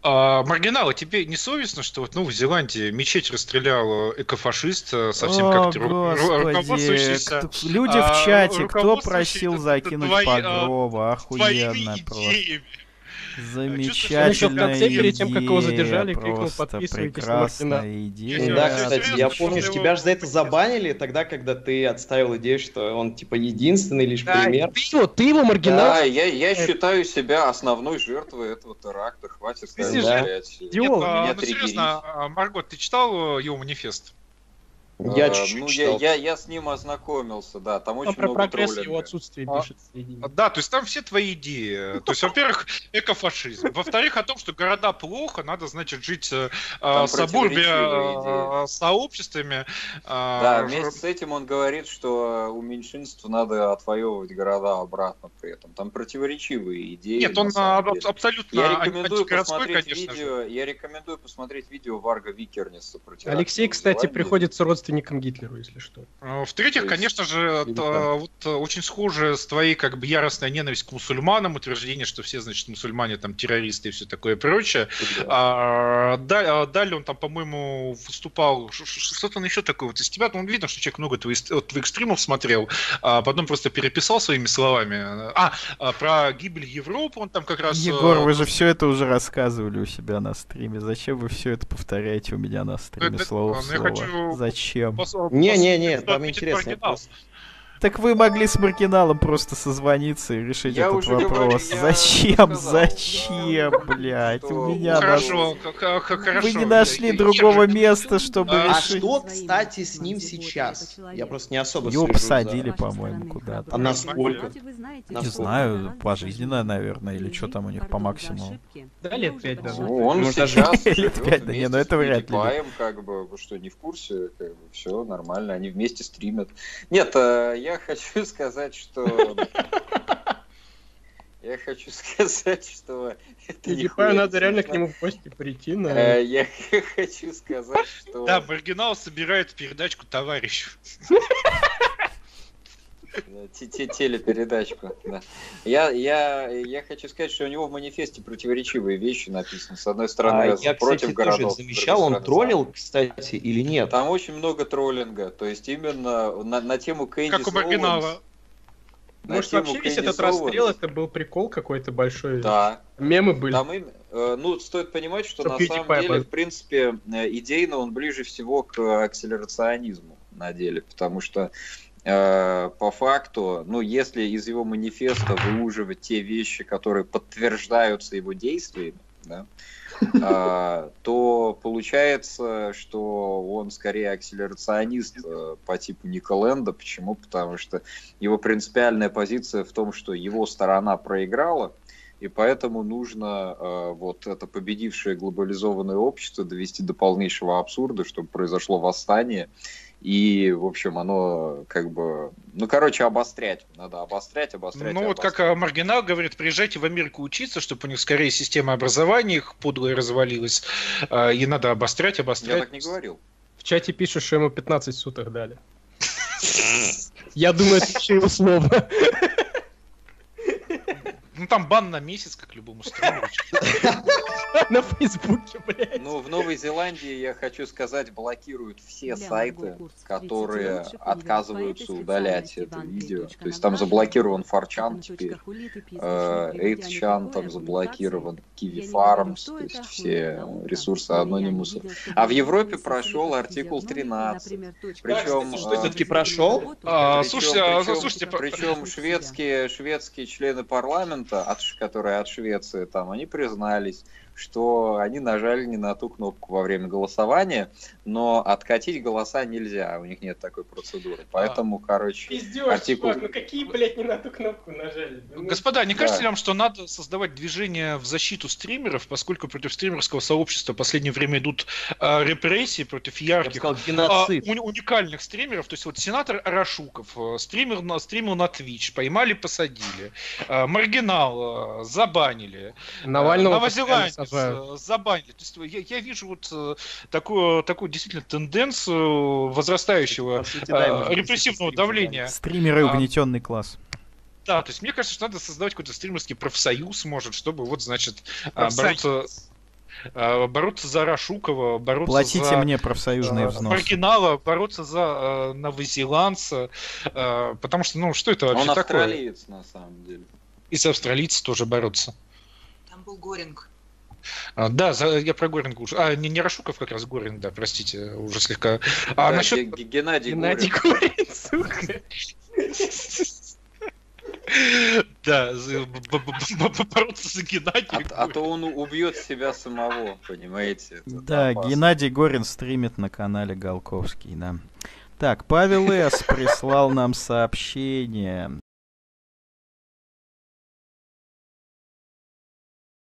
Маргиналы, тебе не совестно, что вот, ну, в Зеландии мечеть расстрелял экофашист, совсем О, как-то господи. руководствующийся, Люди в чате, кто руководствующий просил закинуть Погрова? твоими Охуенно просто. идеями. Чувствуешь, Он еще в Замечательная конце, перед тем, как его идея, задержали, крикнул: просто подписывайтесь на Маргинал. прекрасная Да, Всё кстати, серьезно, я что помню, после что его тебя же за это манифеста. забанили тогда, когда ты отставил идею, что он типа единственный лишь Да, пример. ты его Маргинал. Да, я считаю себя основной жертвой этого теракта. Хватит Ты ставить, же блядь, идиот. меня Ну триггерить. серьезно, Маргот, ты читал его манифест? Я чуть-чуть Ну, читал. я с ним ознакомился, да, там Он очень про много прогресс его троллинга. отсутствия А, пишет среди них. Да, то есть там все твои идеи. То есть, во-первых, экофашизм. Во-вторых, о том, что города плохо, надо, значит, жить Там сабурбе противоречивые идеи. сообществами. Да, вместе с этим он говорит, что у меньшинств надо отвоевывать города обратно при этом. Там противоречивые идеи. Нет, на он самом деле. абсолютно Я рекомендую антигородской, посмотреть конечно же. видео. Я рекомендую посмотреть видео Варга Викернеса про теракт Алексей, в кстати, Зеландии. приходится родственником Гитлеру, если что. В-третьих, То есть, конечно же, великан. вот очень схоже с твоей как бы яростной ненависть к мусульманам, утверждение, что все, значит, мусульмане там террористы и все такое прочее. Далее он там, по-моему, выступал, что-то он еще такое вот из тебя, ну, видно, что человек много твоих стримов смотрел, а потом просто переписал своими словами. Про гибель Европы он там как раз... Егор, вы же все это уже рассказывали у себя на стриме. Зачем вы все это повторяете у меня на стриме слово в я слово? хочу Зачем? Не-не-не, там отметить интересно. Маргинал. Так вы могли с Маргиналом просто созвониться и решить Я этот уже говорю, вопрос. я Зачем? сказал, Зачем, что блядь? У Ну, меня Хорошо, хорошо. Вы не нашли другого места, чтобы А решить. что, кстати, с ним сейчас? Я просто не особо Его слежу посадили, за- по-моему, куда-то. А насколько? Не знаю, пожизненно, наверное, или что там у них по максимуму. Да, лет 5 даже. Ну, он Может, сейчас лет живет 5, да не, вместе ну это с вряд ли. PewDiePie, как бы, вы что, не в курсе? Как бы, все нормально, они вместе стримят. Нет, я хочу сказать, что... Я хочу сказать, что... это PewDiePie нихуя надо не реально к смешно. нему в гости прийти. На... Я хочу сказать, что... Да, Маргинал собирает передачку товарищу. Телепередачку, да. Я хочу сказать, что у него в манифесте противоречивые вещи написаны. С одной стороны, Я, против кстати, городов. тоже с другой замечал, он стороны, троллил, кстати, или за. нет? Там очень много троллинга. То есть именно на тему Кэндис Как у Маргинала. Оуэнс. На Может, тему вообще весь Кэндис этот расстрел Оуэнс. это был прикол какой-то большой? Да. Мемы были. Там ну, стоит понимать, что Что на PewDiePie самом деле, был. в принципе, идейно он ближе всего к акселерационизму на деле, потому что по факту, ну, если из его манифеста выуживать те вещи, которые подтверждаются его действиями, да, то получается, что он скорее акселерационист по типу Ника Лэнда. Почему? Потому что его принципиальная позиция в том, что его сторона проиграла, и поэтому нужно вот это победившее глобализованное общество довести до полнейшего абсурда, чтобы произошло восстание. И, в общем, оно как бы... Ну, короче, обострять. Надо обострять. Ну, вот как Маргинал говорит, приезжайте в Америку учиться, чтобы у них скорее система образования их подлая развалилась. И надо обострять. Я так не говорил. В чате пишут, что ему 15 суток дали. Я думаю, это еще его слово. Ну, там бан на месяц, как любому стримеру. На Фейсбуке, блядь. Ну, в Новой Зеландии, я хочу сказать, блокируют все сайты, которые отказываются удалять это видео. То есть там заблокирован 4chan теперь, 8chan там заблокирован, Kiwi Farms, то есть все ресурсы Anonymous. А в Европе прошел артикул 13. Причем... Что все-таки прошел? Слушайте, Причем шведские члены парламента, которые от Швеции, там, они признались, что они нажали не на ту кнопку во время голосования, но откатить голоса нельзя, у них нет такой процедуры. Поэтому, короче, Пиздёж, артикул... чувак, ну какие, блядь, не на ту кнопку нажали? Ну, Господа, не кажется Да. ли вам, что надо создавать движение в защиту стримеров, поскольку против стримерского сообщества в последнее время идут репрессии против Я бы ярких, сказал, геноцид. уникальных стримеров? То есть вот сенатор Арашуков стримил на Twitch, поймали, посадили. Маргинал забанили. Навального Новозеландец постоянно сажают. забанили. То есть я вижу вот такую действительно тенденцию возрастающего По сути, да, его репрессивного стримеры давления. Стримеры угнетенный класс. Да, то есть мне кажется, что надо создавать какой-то стримерский профсоюз, может, чтобы вот, значит, Профсоюз. бороться... бороться за Рашукова, бороться Платите за мне профсоюзные взносы. маргинала, бороться за новозеландца, потому что, ну, что это вообще Он такое? австралиец, на самом деле. И за австралийцев тоже бороться. Там был Горинг. Да, я про Горинга уже. Не Рашуков, как раз Горинг, да, простите, уже слегка. Да, Насчет... Геннадий Геннадий Горин. Горин, сука. Да, бороться за Геннадия. А то он убьет себя самого, понимаете? Это Да, опасно. Геннадий Горин стримит на канале Голковский, да. Так, Павел С. прислал нам сообщение.